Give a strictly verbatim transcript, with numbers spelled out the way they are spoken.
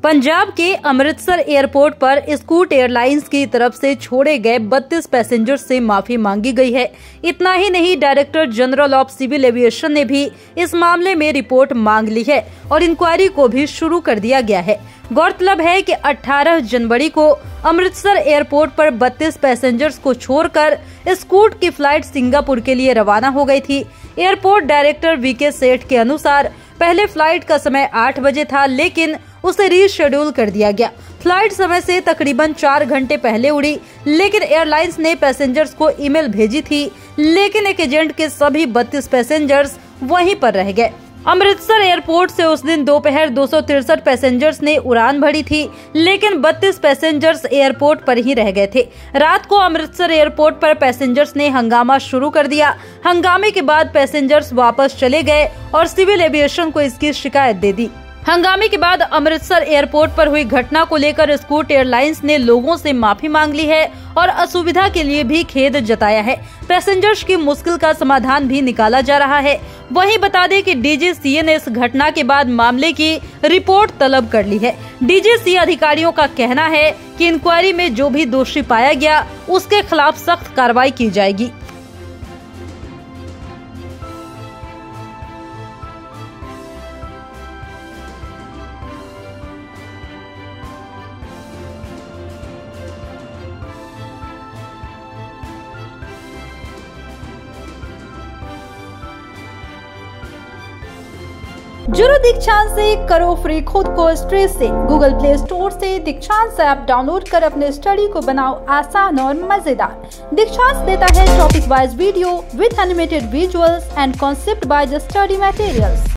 पंजाब के अमृतसर एयरपोर्ट पर Scoot Airlines की तरफ से छोड़े गए बत्तीस पैसेंजर्स से माफी मांगी गई है। इतना ही नहीं, director general of civil aviation ने भी इस मामले में रिपोर्ट मांग ली है और इंक्वायरी को भी शुरू कर दिया गया है। गौरतलब है कि अठारह जनवरी को अमृतसर एयरपोर्ट पर बत्तीस पैसेंजर्स को छोड़कर स्कूट की फ्लाइट सिंगापुर के लिए रवाना हो गई थी। एयरपोर्ट डायरेक्टर वीके सेठ के अनुसार पहले फ्लाइट का समय आठ बजे था, लेकिन उसे रीशेड्यूल कर दिया गया। फ्लाइट समय से तकरीबन चार घंटे पहले उड़ी, लेकिन एयरलाइंस ने पैसेंजर्स को ईमेल भेजी थी, लेकिन एक एजेंट के सभी बत्तीस पैसेंजर्स वहीं पर रह गए। अमृतसर एयरपोर्ट से उस दिन दोपहर दो सौ तिरसठ पैसेंजर्स ने उड़ान भरी थी, लेकिन बत्तीस पैसेंजर्स एयरपोर्ट पर ही रह गए थे। रात को अमृतसर एयरपोर्ट पर पैसेंजर्स ने हंगामा शुरू कर दिया। हंगामे के बाद पैसेंजर्स वापस चले गए और सिविल एविएशन को इसकी शिकायत दे दी। हंगामे के बाद अमृतसर एयरपोर्ट पर हुई घटना को लेकर स्कूट एयरलाइंस ने लोगों से माफी मांग ली है और असुविधा के लिए भी खेद जताया है। पैसेंजर्स की मुश्किल का समाधान भी निकाला जा रहा है। वहीं बता दें कि डीजीसीए ने इस घटना के बाद मामले की रिपोर्ट तलब कर ली है। डीजीसीए अधिकारियों का कहना है कि इंक्वायरी में जो भी दोषी पाया गया उसके खिलाफ सख्त कार्रवाई की जाएगी। जुड़ो दीक्षांत से, करो फ्री खुद को स्ट्रेस से। गूगल प्ले स्टोर से दीक्षांत ऐप डाउनलोड कर अपने स्टडी को बनाओ आसान और मजेदार। दीक्षांत देता है topic wise video with animated visuals and concept by the study materials.